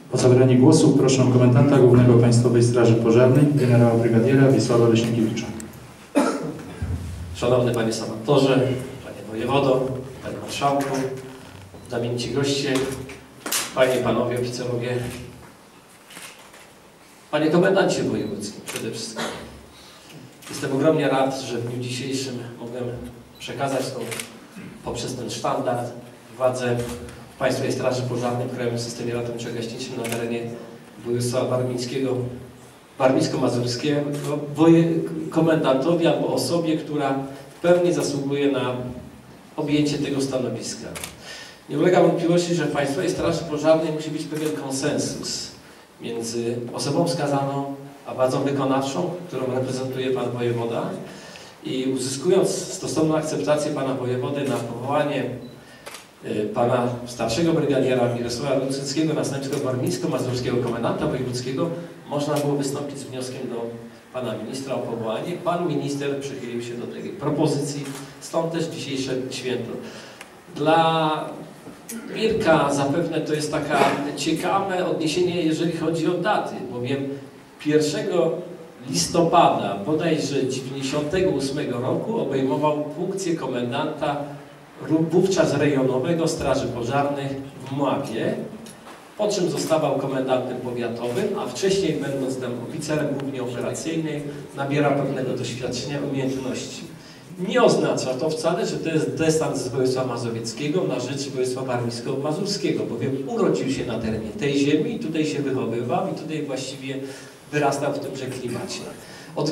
O zabranie głosu proszę komendanta Głównego Państwowej Straży Pożarnej, generała brygadiera Wiesława Leśnikiewicza. Szanowny Panie Senatorze, Panie Wojewodo, Panie Marszałku, znamienici goście, Panie i Panowie Oficerowie, Panie Komendancie Wojewódzkim przede wszystkim. Jestem ogromnie rad, że w dniu dzisiejszym mogłem przekazać poprzez ten sztandar władzę Państwowej Straży Pożarnej w Krajowym Systemie Ratowniczo-Gaśniczym na terenie województwa warmińsko-mazurskiego komendantowi albo osobie, która w pełni zasługuje na objęcie tego stanowiska. Nie ulega wątpliwości, że w Państwowej Straży Pożarnej musi być pewien konsensus między osobą wskazaną a władzą wykonawczą, którą reprezentuje Pan Wojewoda, i uzyskując stosowną akceptację Pana Wojewody na powołanie Pana starszego brygadiera Mirosława Rucyckiego, następnego warmińsko-mazurskiego komendanta wojewódzkiego, można było wystąpić z wnioskiem do Pana Ministra o powołanie. Pan Minister przychylił się do tej propozycji, stąd też dzisiejsze święto. Dla Mirka zapewne to jest taka ciekawe odniesienie, jeżeli chodzi o daty, bowiem 1 listopada bodajże 1998 roku obejmował funkcję komendanta wówczas rejonowego Straży Pożarnej w Mławie, po czym zostawał komendantem powiatowym, a wcześniej, będąc tam oficerem głównie operacyjnym, nabiera pewnego doświadczenia, umiejętności. Nie oznacza to wcale, że to jest dystans z województwa mazowieckiego na rzecz województwa warmińsko-mazurskiego, bowiem urodził się na terenie tej ziemi i tutaj się wychowywał i tutaj właściwie wyrastał w tymże klimacie. Od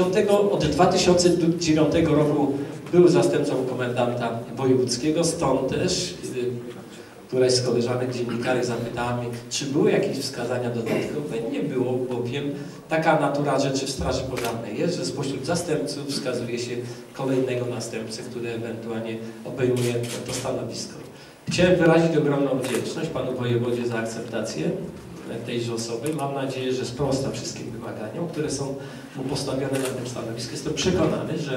2009 roku był zastępcą komendanta wojewódzkiego, stąd też któraś z koleżanek dziennikarzy zapytała mnie, czy były jakieś wskazania dodatkowe. Nie było, bowiem taka natura rzeczy w Straży Pożarnej jest, że spośród zastępców wskazuje się kolejnego następcę, który ewentualnie obejmuje to stanowisko. Chciałem wyrazić ogromną wdzięczność Panu Wojewodzie za akceptację tejże osoby. Mam nadzieję, że sprosta wszystkim wymaganiom, które są mu postawione na tym stanowisku. Jestem przekonany, że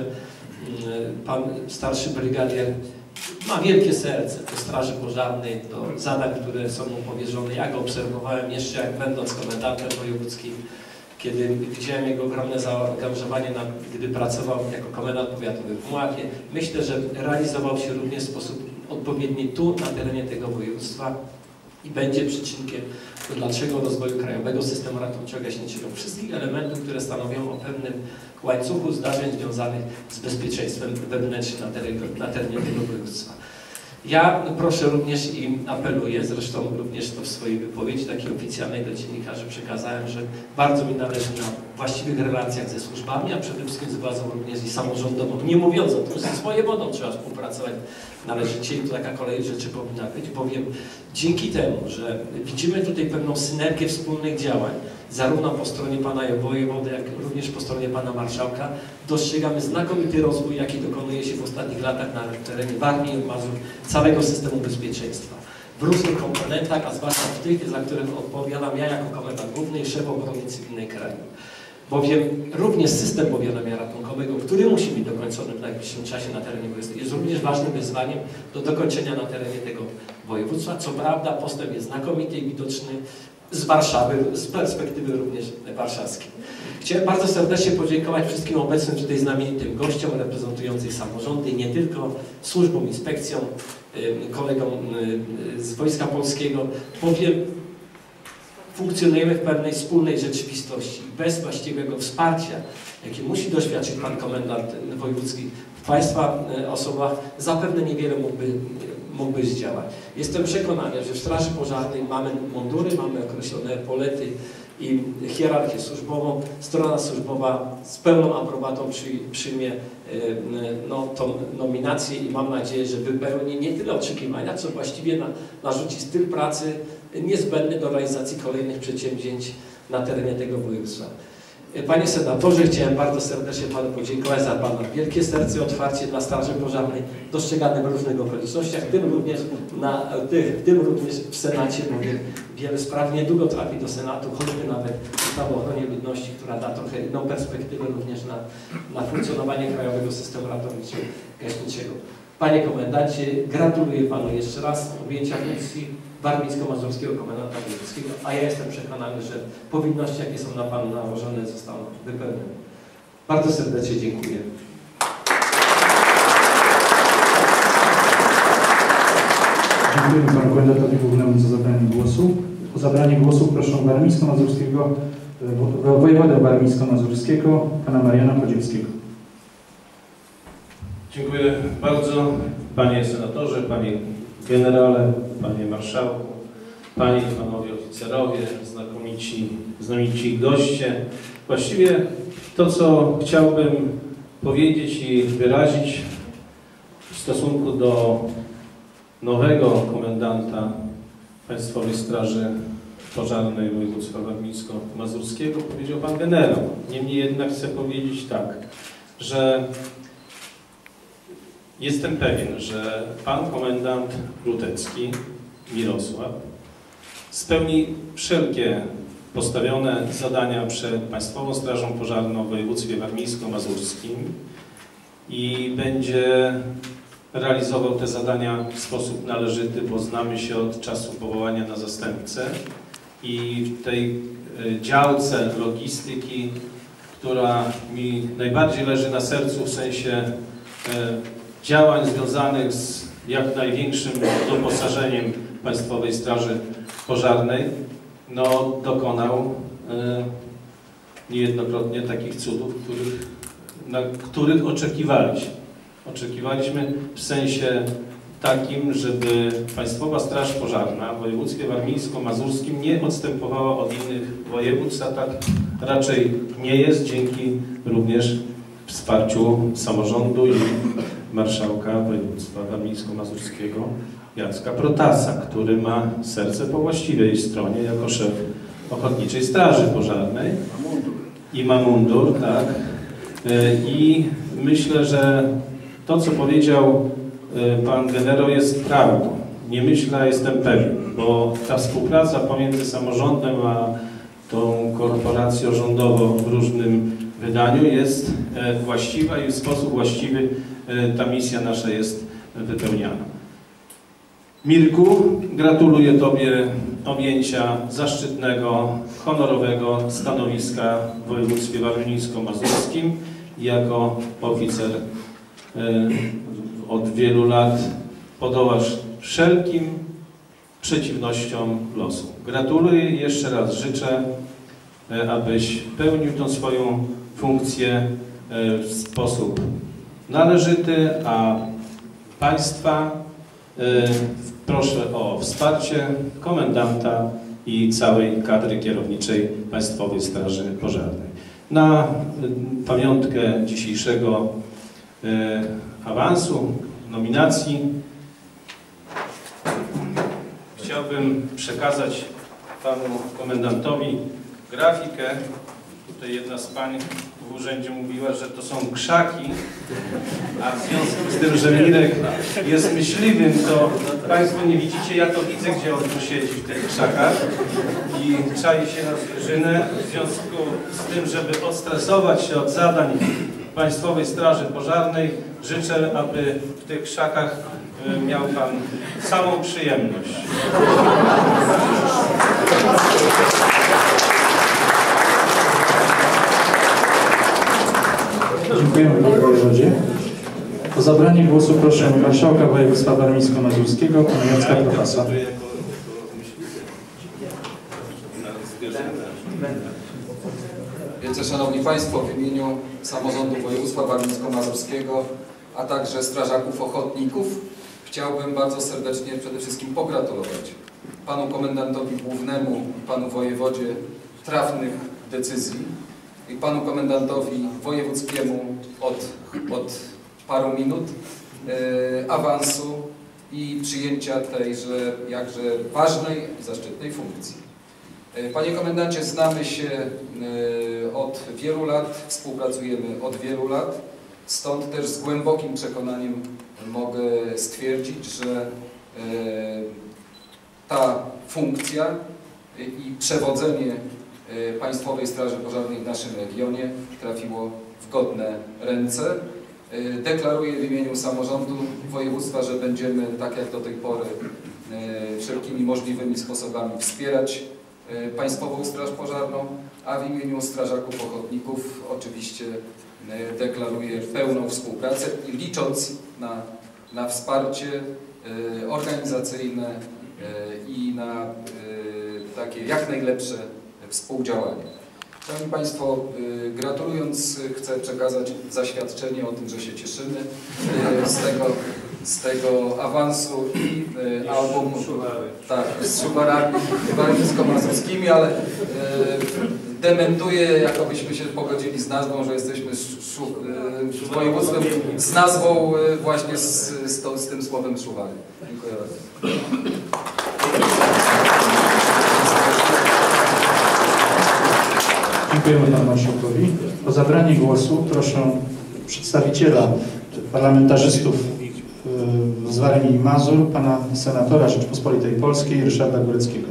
Pan starszy brygadier ma wielkie serce do Straży Pożarnej, do zadań, które są mu powierzone. Ja go obserwowałem jeszcze jak będąc komendantem wojewódzkim, kiedy widziałem jego ogromne zaangażowanie, gdy pracował jako komendant powiatowy w Mławie. Myślę, że realizował się również w sposób odpowiedni tu, na terenie tego województwa i będzie przyczynkiem do dalszego rozwoju krajowego systemu ratowniczo-gaśniczego. Wszystkich elementów, które stanowią o pewnym łańcuchu zdarzeń związanych z bezpieczeństwem wewnętrznym na terenie tego województwa. Ja proszę również i apeluję, zresztą również to w swojej wypowiedzi takiej oficjalnej do dziennikarzy przekazałem, że bardzo mi zależy na właściwych relacjach ze służbami, a przede wszystkim z władzą również i samorządową. Nie mówiąc o tym, że z wojewodą trzeba współpracować należycie i to taka kolej rzeczy powinna być, bowiem dzięki temu, że widzimy tutaj pewną synergię wspólnych działań, zarówno po stronie Pana Wojewody, jak również po stronie Pana Marszałka, dostrzegamy znakomity rozwój, jaki dokonuje się w ostatnich latach na terenie Warmii i Mazur, całego systemu bezpieczeństwa. W różnych komponentach, a zwłaszcza w tych, za które odpowiadam ja jako komendant główny i szef obrony cywilnej kraju. Bowiem również system powiadamia ratunkowego, który musi być dokończony w najbliższym czasie na terenie województwa, jest również ważnym wyzwaniem do dokończenia na terenie tego województwa. Co prawda postęp jest znakomity i widoczny z Warszawy, z perspektywy również warszawskiej. Chciałem bardzo serdecznie podziękować wszystkim obecnym tutaj znamienitym gościom reprezentującym samorządy, nie tylko służbom, inspekcjom, kolegom z Wojska Polskiego, bowiem funkcjonujemy w pewnej wspólnej rzeczywistości. Bez właściwego wsparcia, jakie musi doświadczyć Pan Komendant Wojewódzki w Państwa osobach, zapewne niewiele mógłby zdziałać. Jestem przekonany, że w Straży Pożarnej mamy mundury, mamy określone epolety i hierarchię służbową. Strona służbowa z pełną aprobatą przyjmie tą nominację i mam nadzieję, że wypełni nie tyle oczekiwania, co właściwie narzuci styl pracy niezbędny do realizacji kolejnych przedsięwzięć na terenie tego województwa. Panie Senatorze, chciałem bardzo serdecznie Panu podziękować za Pana wielkie serce, otwarcie dla Straży Pożarnej, dostrzegane w różnych okolicznościach, w tym również w Senacie, bowiem wiele spraw niedługo trafi do Senatu, choćby nawet ustawa o ochronie ludności, która da trochę inną perspektywę również na funkcjonowanie krajowego systemu ratowniczo-gaśniczego. Panie Komendancie, gratuluję Panu jeszcze raz objęcia funkcji. warmińsko-mazurskiego komendanta wojewódzkiego, a ja jestem przekonany, że powinności, jakie są na Pana nałożone, zostaną wypełnione. Bardzo serdecznie dziękuję. Dziękujemy Panu Komendantowi Głównemu za zabranie głosu. O zabranie głosu proszę wojewodę warmińsko-mazurskiego, Pana Mariana Podziemskiego. Dziękuję bardzo. Panie senatorze, Panie generale, Panie marszałku, Panie i Panowie oficerowie, znakomici goście. Właściwie to, co chciałbym powiedzieć i wyrazić w stosunku do nowego komendanta Państwowej Straży Pożarnej Województwa Warmińsko-Mazurskiego, powiedział Pan generał. Niemniej jednak chcę powiedzieć tak, że jestem pewien, że Pan komendant Rutecki, Mirosław, spełni wszelkie postawione zadania przed Państwową Strażą Pożarną w województwie warmińsko-mazurskim i będzie realizował te zadania w sposób należyty, bo znamy się od czasu powołania na zastępcę i w tej działce logistyki, która mi najbardziej leży na sercu w sensie działań związanych z jak największym doposażeniem Państwowej Straży Pożarnej, no, dokonał niejednokrotnie takich cudów, na których oczekiwaliśmy. Oczekiwaliśmy w sensie takim, żeby Państwowa Straż Pożarna w województwie warmińsko-mazurskim nie odstępowała od innych województw, a tak raczej nie jest, dzięki również wsparciu samorządu i marszałka województwa warmińsko-mazurskiego Jacka Protasa, który ma serce po właściwej stronie jako szef Ochotniczej Straży Pożarnej i ma mundur, tak. I myślę, że to, co powiedział Pan generał, jest prawdą. Nie myślę, a jestem pewien, bo ta współpraca pomiędzy samorządem a tą korporacją rządową w różnym wydaniu jest właściwa i w sposób właściwy ta misja nasza jest wypełniana. Mirku, gratuluję Tobie objęcia zaszczytnego, honorowego stanowiska w województwie warmińsko-mazurskim. Jako oficer od wielu lat podołasz wszelkim przeciwnościom losu. Gratuluję i jeszcze raz życzę, abyś pełnił tą swoją funkcję w sposób należyty, a Państwa proszę o wsparcie komendanta i całej kadry kierowniczej Państwowej Straży Pożarnej. Na pamiątkę dzisiejszego awansu, nominacji chciałbym przekazać Panu komendantowi grafikę. Tutaj jedna z pań w urzędzie mówiła, że to są krzaki, a w związku z tym, że Mirek jest myśliwym, to Państwo nie widzicie, ja to widzę, gdzie on tu siedzi w tych krzakach i czai się na zwierzynę. W związku z tym, żeby odstresować się od zadań Państwowej Straży Pożarnej, życzę, aby w tych krzakach miał Pan samą przyjemność. Dziękujemy Panu wojewodzie. O zabranie głosu proszę marszałka województwa warmińsko-mazurskiego, pana Jacka Protasa. Wielce Szanowni Państwo, w imieniu Samorządu Województwa Warmińsko-Mazurskiego, a także strażaków ochotników chciałbym bardzo serdecznie przede wszystkim pogratulować Panu Komendantowi Głównemu, Panu Wojewodzie trafnych decyzji i Panu Komendantowi Wojewódzkiemu od paru minut awansu i przyjęcia tejże jakże ważnej i zaszczytnej funkcji. Panie Komendancie, znamy się od wielu lat, współpracujemy od wielu lat, stąd też z głębokim przekonaniem mogę stwierdzić, że ta funkcja i przewodzenie Państwowej Straży Pożarnej w naszym regionie trafiło w godne ręce. Deklaruję w imieniu samorządu województwa, że będziemy, tak jak do tej pory, wszelkimi możliwymi sposobami wspierać Państwową Straż Pożarną, a w imieniu strażaków ochotników oczywiście deklaruję pełną współpracę i licząc na wsparcie organizacyjne i na takie jak najlepsze współdziałanie. Szanowni Państwo, gratulując, chcę przekazać zaświadczenie o tym, że się cieszymy z tego awansu i album tak, z Szuwarami warmińsko-mazurskimi, ale dementuję, jakobyśmy się pogodzili z nazwą, że jesteśmy z województwem z nazwą właśnie z tym słowem Szuwary. Dziękuję bardzo. Dziękujemy panu marszałkowi. O zabranie głosu proszę przedstawiciela parlamentarzystów z Warmii i Mazur, pana senatora Rzeczypospolitej Polskiej Ryszarda Góreckiego.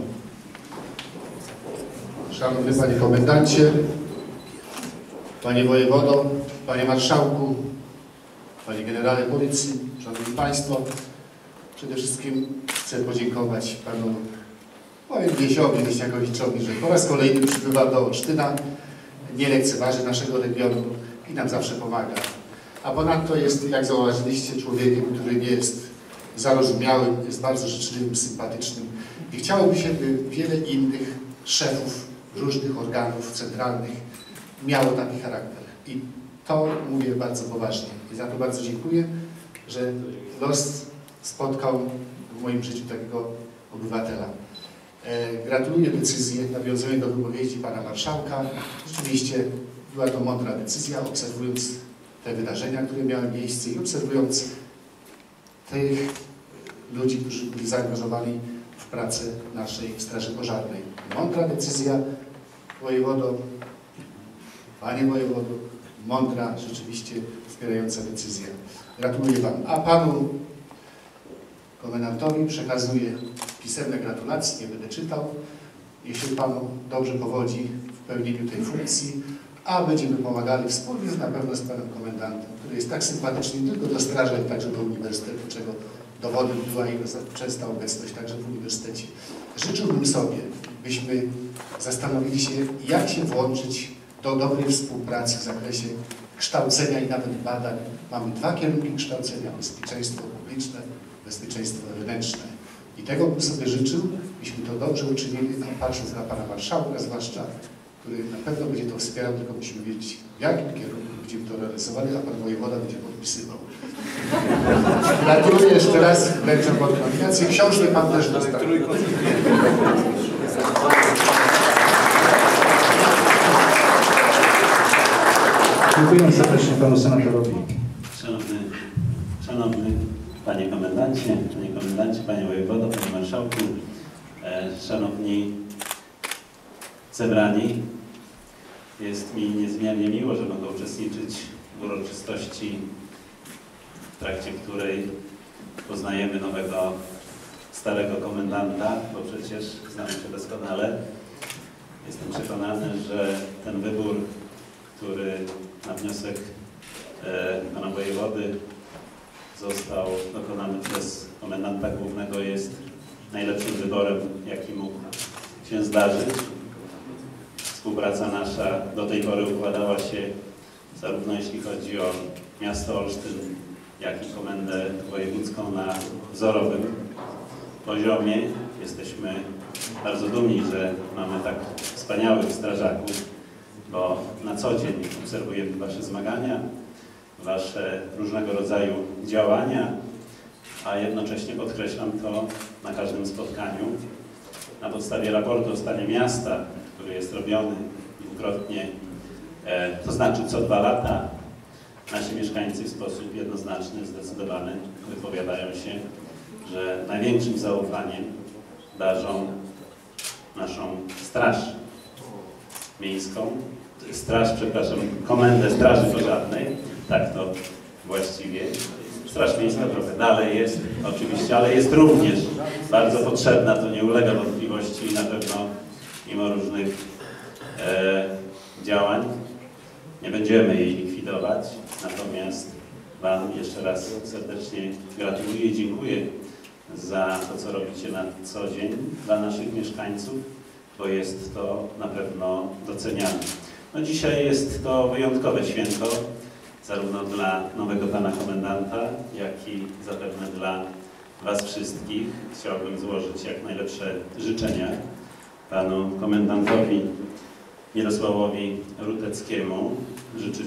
Szanowny Panie Komendancie, Panie Wojewodo, Panie Marszałku, Panie Generale Policji, Szanowni Państwo, przede wszystkim chcę podziękować Panu Wiesiowi Wiśniakowiczowi, że po raz kolejny przybywa do Olsztyna, nie lekceważy naszego regionu i nam zawsze pomaga. A ponadto jest, jak zauważyliście, człowiekiem, który nie jest zarozumiałym, jest bardzo życzliwym, sympatycznym i chciałoby się, by wiele innych szefów różnych organów centralnych miało taki charakter. I to mówię bardzo poważnie. I za to bardzo dziękuję, że los spotkał w moim życiu takiego obywatela. Gratuluję decyzji, nawiązuję do wypowiedzi pana marszałka. Rzeczywiście była to mądra decyzja, obserwując te wydarzenia, które miały miejsce i obserwując tych ludzi, którzy byli zaangażowani w pracę naszej Straży Pożarnej. Mądra decyzja, wojewodo, panie wojewodo, mądra, rzeczywiście wspierająca decyzja. Gratuluję Wam. A panu komendantowi przekazuję pisemne gratulacje, nie będę czytał. Jeśli Panu dobrze powodzi w pełnieniu tej funkcji, a będziemy pomagali wspólnie na pewno z Panem Komendantem, który jest tak sympatyczny nie tylko do straży, ale także do Uniwersytetu, czego dowodem była jego częsta obecność także w Uniwersytecie. Życzyłbym sobie, byśmy zastanowili się, jak się włączyć do dobrej współpracy w zakresie kształcenia i nawet badań. Mamy dwa kierunki kształcenia: bezpieczeństwo publiczne, bezpieczeństwo wewnętrzne. I tego bym sobie życzył, byśmy to dobrze uczynili, a patrząc na Pana Marszałka zwłaszcza, który na pewno będzie to wspierał, tylko musimy wiedzieć, w jakim kierunku będziemy to realizowali, a Pan Wojewoda będzie podpisywał. Gratuluję jeszcze raz, wręczam Panu nominację. Książkę Pan też dostał. Dziękuję serdecznie Panu Senatorowi. Szanowny Panie Komendancie, Panie Wojewodo, Panie Marszałku, Szanowni zebrani, jest mi niezmiernie miło, że mogę uczestniczyć w uroczystości, w trakcie której poznajemy nowego, starego komendanta, bo przecież znamy się doskonale. Jestem przekonany, że ten wybór, który na wniosek Pana Wojewody został dokonany przez komendanta głównego, jest najlepszym wyborem, jaki mógł się zdarzyć. Współpraca nasza do tej pory układała się zarówno jeśli chodzi o miasto Olsztyn, jak i komendę wojewódzką na wzorowym poziomie. Jesteśmy bardzo dumni, że mamy tak wspaniałych strażaków, bo na co dzień obserwujemy Wasze zmagania, Wasze różnego rodzaju działania, a jednocześnie podkreślam to na każdym spotkaniu. Na podstawie raportu o stanie miasta, który jest robiony dwukrotnie, to znaczy co 2 lata, nasi mieszkańcy w sposób jednoznaczny, zdecydowany wypowiadają się, że największym zaufaniem darzą naszą straż miejską, Komendę Straży Pożarnej, tak to właściwie. Straż Miejska trochę dalej jest oczywiście, ale jest również bardzo potrzebna, to nie ulega wątpliwości i na pewno mimo różnych działań nie będziemy jej likwidować. Natomiast Wam jeszcze raz serdecznie gratuluję i dziękuję za to, co robicie na co dzień dla naszych mieszkańców, bo jest to na pewno doceniane. No dzisiaj jest to wyjątkowe święto, zarówno dla nowego pana komendanta, jak i zapewne dla was wszystkich. Chciałbym złożyć jak najlepsze życzenia panu komendantowi Mirosławowi Ruteckiemu. Życzyć,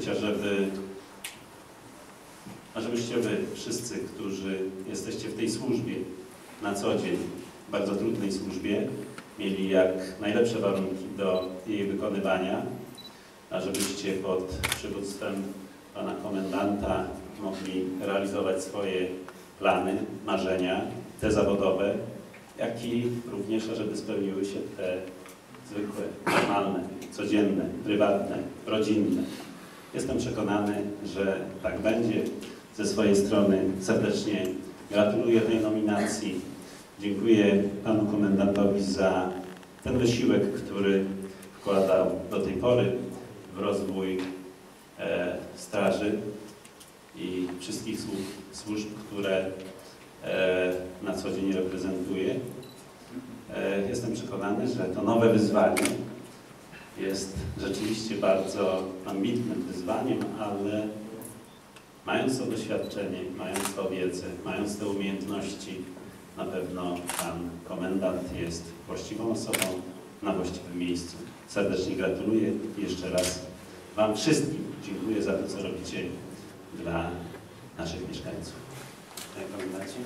żebyście wy wszyscy, którzy jesteście w tej służbie na co dzień, w bardzo trudnej służbie, mieli jak najlepsze warunki do jej wykonywania, a żebyście pod przywództwem pana komendanta mogli realizować swoje plany, marzenia, te zawodowe, jak i również, żeby spełniły się te zwykłe, normalne, codzienne, prywatne, rodzinne. Jestem przekonany, że tak będzie. Ze swojej strony serdecznie gratuluję tej nominacji. Dziękuję panu komendantowi za ten wysiłek, który wkładał do tej pory w rozwój straży i wszystkich służb, które na co dzień reprezentuje. Jestem przekonany, że to nowe wyzwanie jest rzeczywiście bardzo ambitnym wyzwaniem, ale mając to doświadczenie, mając tą wiedzę, mając te umiejętności, na pewno pan komendant jest właściwą osobą na właściwym miejscu. Serdecznie gratuluję i jeszcze raz wam wszystkim dziękuję za to, co robicie dla naszych mieszkańców. Panie komendancie.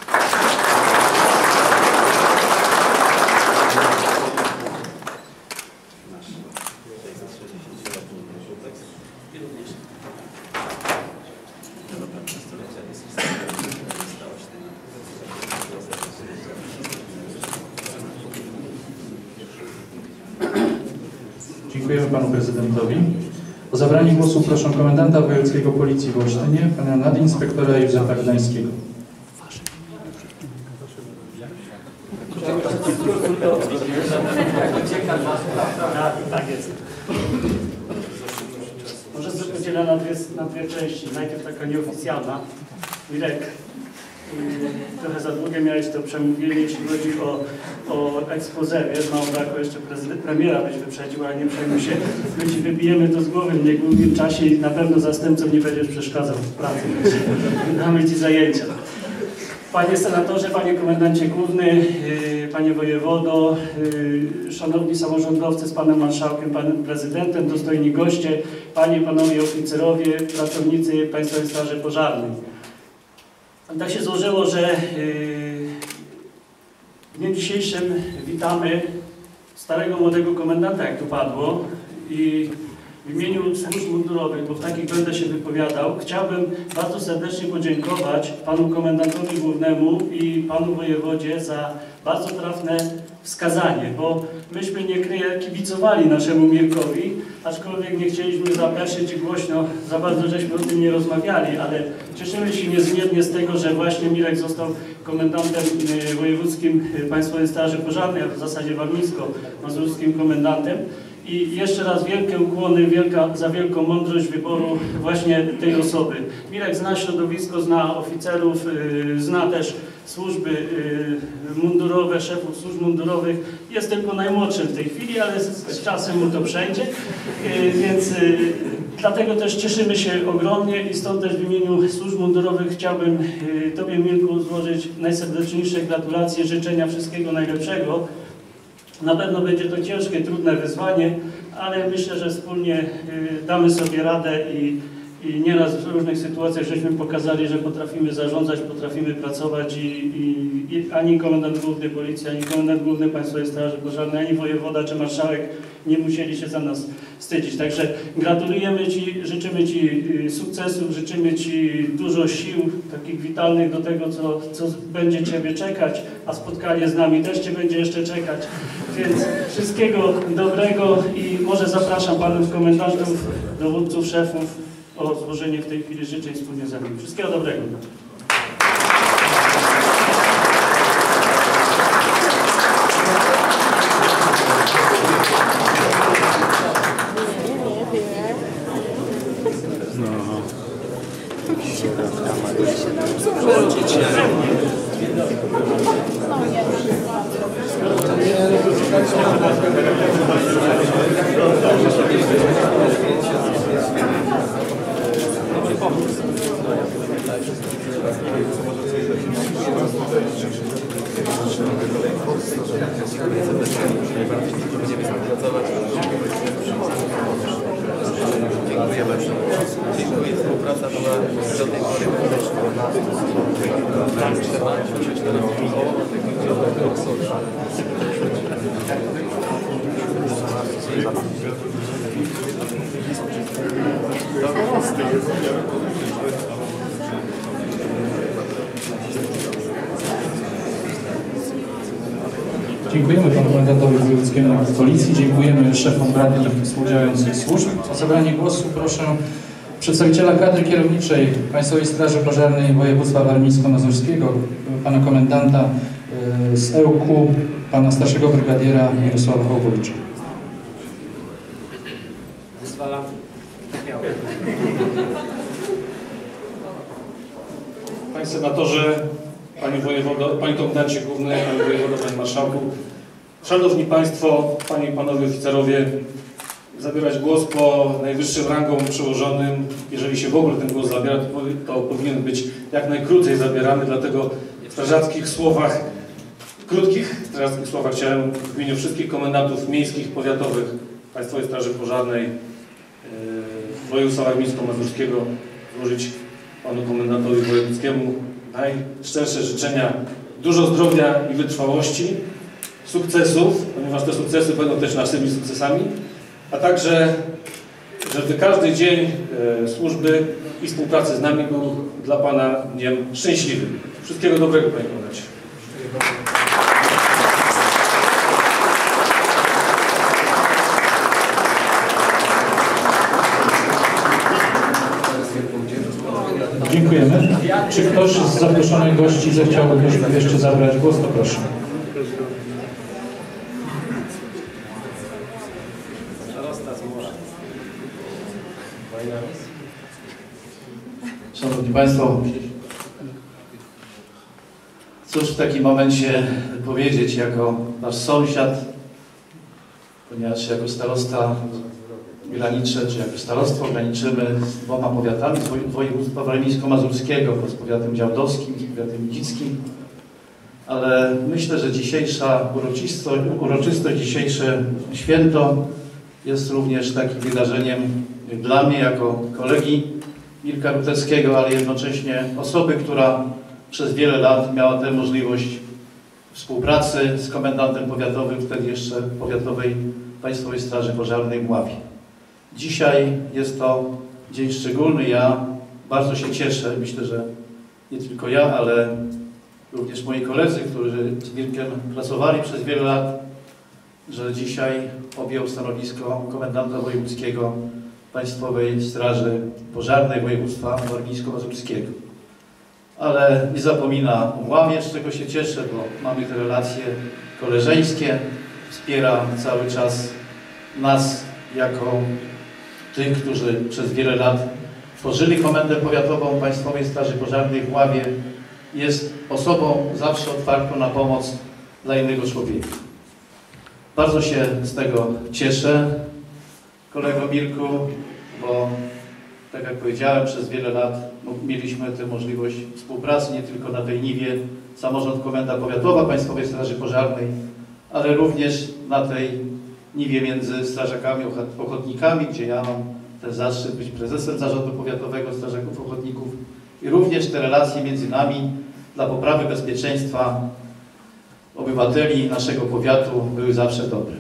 Dziękujemy panu prezydentowi. O zabranie głosu proszę komendanta wojewódzkiego Policji w Olsztynie, pana nadinspektora Józefa Gdańskiego. Tak jest. Może podzielę na dwie części. Najpierw taka nieoficjalna. Mirek, trochę za długie miałeś to przemówienie, jeśli chodzi o exposé. Wiesz, mało brakło jeszcze premiera byś wyprzedził, ale nie przejmuj się. My ci wybijemy to z głowy w niedługim czasie i na pewno zastępcom nie będziesz przeszkadzał w pracy. Damy ci zajęcia. Panie senatorze, panie komendancie główny, panie wojewodo, szanowni samorządowcy z panem marszałkiem, panem prezydentem, dostojni goście, panie i panowie oficerowie, pracownicy Państwowej Straży Pożarnej. Tak się złożyło, że w dniu dzisiejszym witamy starego, młodego komendanta, jak tu padło, i w imieniu służb mundurowych, bo w takich będę się wypowiadał, chciałbym bardzo serdecznie podziękować panu komendantowi głównemu i panu wojewodzie za bardzo trafne wskazanie, bo myśmy nie kibicowali naszemu Mirkowi, aczkolwiek nie chcieliśmy zapeszyć głośno, za bardzo żeśmy o tym nie rozmawiali, ale cieszymy się niezmiernie z tego, że właśnie Mirek został komendantem wojewódzkim Państwowej Straży Pożarnej, a w zasadzie warmińsko-mazurskim komendantem. I jeszcze raz wielkie ukłony za wielką mądrość wyboru właśnie tej osoby. Mirek zna środowisko, zna oficerów, zna też służby mundurowe, szefów służb mundurowych. Jest tylko najmłodszy w tej chwili, ale z czasem mu to przejdzie. Więc dlatego też cieszymy się ogromnie i stąd też w imieniu służb mundurowych chciałbym tobie, Mirku, złożyć najserdeczniejsze gratulacje, życzenia wszystkiego najlepszego. Na pewno będzie to ciężkie, trudne wyzwanie, ale myślę, że wspólnie damy sobie radę i nieraz w różnych sytuacjach żeśmy pokazali, że potrafimy zarządzać, potrafimy pracować i ani komendant główny Policji, ani komendant główny Państwowej Straży Pożarnej, ani wojewoda czy marszałek nie musieli się za nas wstydzić. Także gratulujemy Ci, życzymy Ci sukcesów, życzymy Ci dużo sił takich witalnych do tego, co będzie Ciebie czekać, a spotkanie z nami też Cię będzie jeszcze czekać. Więc wszystkiego dobrego i może zapraszam panów komendantów, dowódców, szefów o złożenie w tej chwili życzeń wspólnie ze mną. Wszystkiego dobrego. No. Dziękuję bardzo. Dziękuję. Współpraca była do tej pory trzeba ćwiczyć na Dziękujemy panu komendantowi wojewódzkiemu Policji, dziękujemy szefom radni współdziałających służb. O zabranie głosu proszę przedstawiciela kadry kierowniczej Państwowej Straży Pożarnej Województwa Warmińsko-Mazurskiego, pana komendanta z Ełku, pana starszego brygadiera Mirosława Hołowicza. Zezwalam. Panie senatorze, panie wojewodo, panie komendancie główny, panie wojewodo, panie marszałku, szanowni państwo, panie i panowie oficerowie, zabierać głos po najwyższym rangą przełożonym, jeżeli się w ogóle ten głos zabiera, to powinien być jak najkrócej zabierany, dlatego w strażackich słowach, krótkich strażackich słowach chciałem w imieniu wszystkich komendantów miejskich, powiatowych Państwowej Straży Pożarnej województwa warmińsko-mazurskiego złożyć panu komendantowi wojewódzkiemu najszczersze życzenia, dużo zdrowia i wytrwałości, sukcesów, ponieważ te sukcesy będą też naszymi sukcesami, a także, żeby każdy dzień służby i współpracy z nami był dla pana dniem szczęśliwym. Wszystkiego dobrego, panie komendancie. Dziękujemy. Czy ktoś z zaproszonych gości zechciałby jeszcze zabrać głos? To proszę. Szanowni Państwo, cóż w takim momencie powiedzieć jako nasz sąsiad, ponieważ jako starosta graniczę, czy jako starostwo graniczymy z dwoma powiatami z województwa warmińsko-mazurskiego, z powiatem działdowskim, z powiatem widzickim, ale myślę, że dzisiejsza uroczystość, dzisiejsze święto jest również takim wydarzeniem dla mnie jako kolegi Mirka Ruteckiego, ale jednocześnie osoby, która przez wiele lat miała tę możliwość współpracy z komendantem powiatowym, wtedy jeszcze Powiatowej Państwowej Straży Pożarnej w Ławie. Dzisiaj jest to dzień szczególny. Ja bardzo się cieszę, myślę, że nie tylko ja, ale również moi koledzy, którzy z Mirkiem pracowali przez wiele lat, że dzisiaj objął stanowisko komendanta wojewódzkiego Państwowej Straży Pożarnej Województwa Warmińsko-Mazurskiego. Ale nie zapomina o Ławie, z czego się cieszę, bo mamy te relacje koleżeńskie. Wspiera cały czas nas jako tych, którzy przez wiele lat tworzyli Komendę Powiatową Państwowej Straży Pożarnej w Ławie. Jest osobą zawsze otwartą na pomoc dla innego człowieka. Bardzo się z tego cieszę, kolego Mirku, bo tak jak powiedziałem, przez wiele lat mieliśmy tę możliwość współpracy nie tylko na tej niwie Samorząd Komenda Powiatowa Państwowej Straży Pożarnej, ale również na tej niwie między strażakami ochotnikami, gdzie ja mam ten zaszczyt być prezesem Zarządu Powiatowego Strażaków Ochotników i również te relacje między nami dla poprawy bezpieczeństwa obywateli naszego powiatu były zawsze dobre.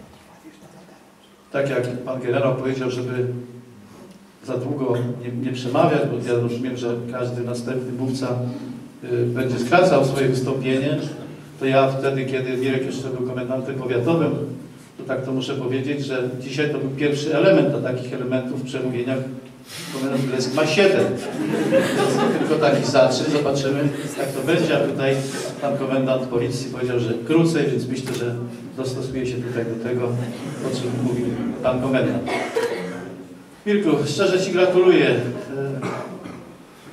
Tak jak pan generał powiedział, żeby za długo nie przemawiać, bo ja rozumiem, że każdy następny mówca będzie skracał swoje wystąpienie, to ja wtedy, kiedy Mirek jeszcze był komendantem powiatowym, to tak to muszę powiedzieć, że dzisiaj to był pierwszy element, a takich elementów w przemówieniach komendant Glesk ma 7. Tylko taki zaczyn, zobaczymy jak to będzie, a tutaj pan komendant policji powiedział, że krócej, więc myślę, że dostosuje się tutaj do tego, o czym mówił pan komendant. Mirku, szczerze Ci gratuluję.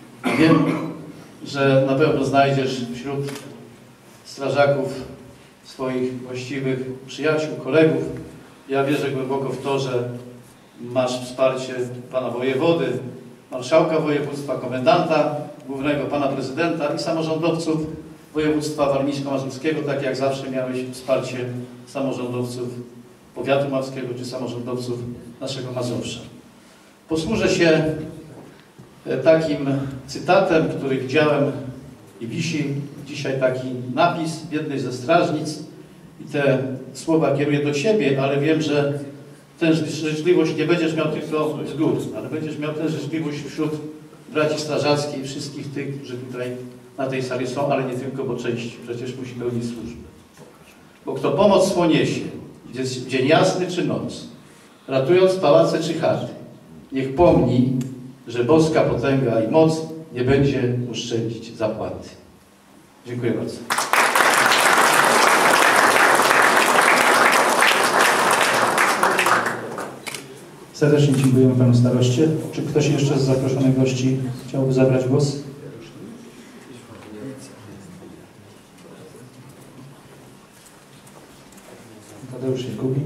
Wiem, że na pewno znajdziesz wśród strażaków swoich właściwych przyjaciół, kolegów. Ja wierzę głęboko w to, że masz wsparcie pana wojewody, marszałka województwa, komendanta głównego, pana prezydenta i samorządowców województwa warmińsko-mazurskiego, tak jak zawsze miałeś wsparcie samorządowców powiatu mazurskiego czy samorządowców naszego Mazowsza. Posłużę się takim cytatem, który widziałem i wisi dzisiaj taki napis w jednej ze strażnic i te słowa kieruję do Ciebie, ale wiem, że tę życzliwość nie będziesz miał tylko z gór, ale będziesz miał tę życzliwość wśród braci strażackich i wszystkich tych, którzy tutaj na tej sali są, ale nie tylko, bo część przecież musi pełnić służbę. Bo kto pomoc swą niesie, dzień jasny czy noc, ratując pałace czy chaty, niech pomni, że boska potęga i moc nie będzie mu szczędzić zapłaty. Dziękuję bardzo. Serdecznie dziękujemy panu staroście. Czy ktoś jeszcze z zaproszonych gości chciałby zabrać głos? Tadeusz Jakubik.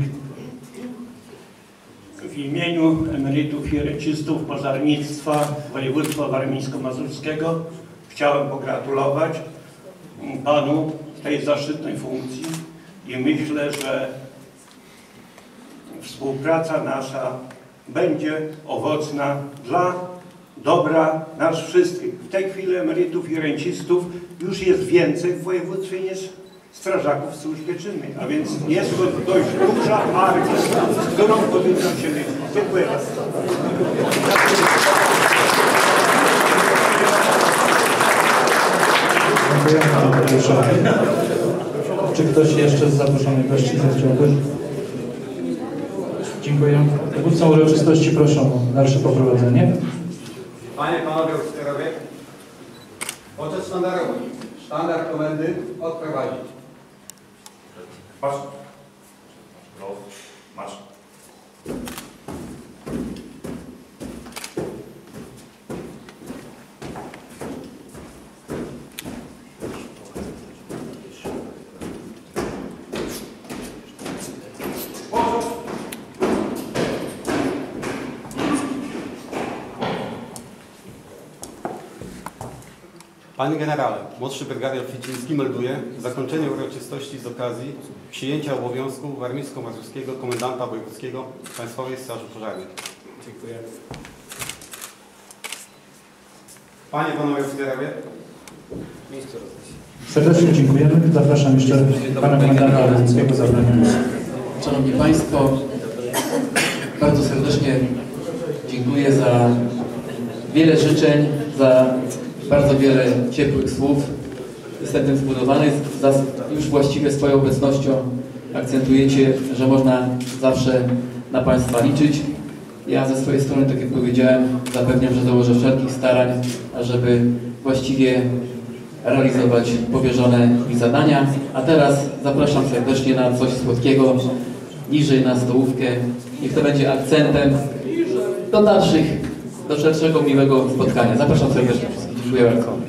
W imieniu emerytów i rencistów pożarnictwa województwa warmińsko-mazurskiego chciałem pogratulować panu tej zaszczytnej funkcji i myślę, że współpraca nasza będzie owocna dla dobra nas wszystkich. W tej chwili emerytów i rencistów już jest więcej w województwie niż strażaków w służbie czynnej, a więc jest to dość duża armia, z którą powinno się liczyć. Dziękuję bardzo. Dziękuję panu Tadeuszowi. Czy ktoś jeszcze z zaproszonych gości zechciałby? Dziękuję. Dowódcą uroczystości proszę o dalsze poprowadzenie. Panie, panowie oficerowie, poczet sztandarowy. Sztandar komendy odprowadzić. Marsz. Marsz. Panie generale, młodszy brygadier Ficiński melduje zakończenie uroczystości z okazji przyjęcia obowiązku warmińsko-mazurskiego komendanta wojewódzkiego Państwowej Straży Pożarnej. Dziękuję. Panie, panowie oficerowie. Serdecznie dziękujemy. Zapraszam jeszcze pana komendanta wojewódzkiego o zabranie głosu. Szanowni Państwo, bardzo serdecznie dziękuję za wiele życzeń, za bardzo wiele ciepłych słów. Jestem tym zbudowany. Już właściwie swoją obecnością akcentujecie, że można zawsze na Państwa liczyć. Ja ze swojej strony, tak jak powiedziałem, zapewniam, że dołożę wszelkich starań, ażeby właściwie realizować powierzone mi zadania. A teraz zapraszam serdecznie na coś słodkiego, niżej na stołówkę. Niech to będzie akcentem do szerszego, miłego spotkania. Zapraszam serdecznie wszystkich. Dziękuję bardzo.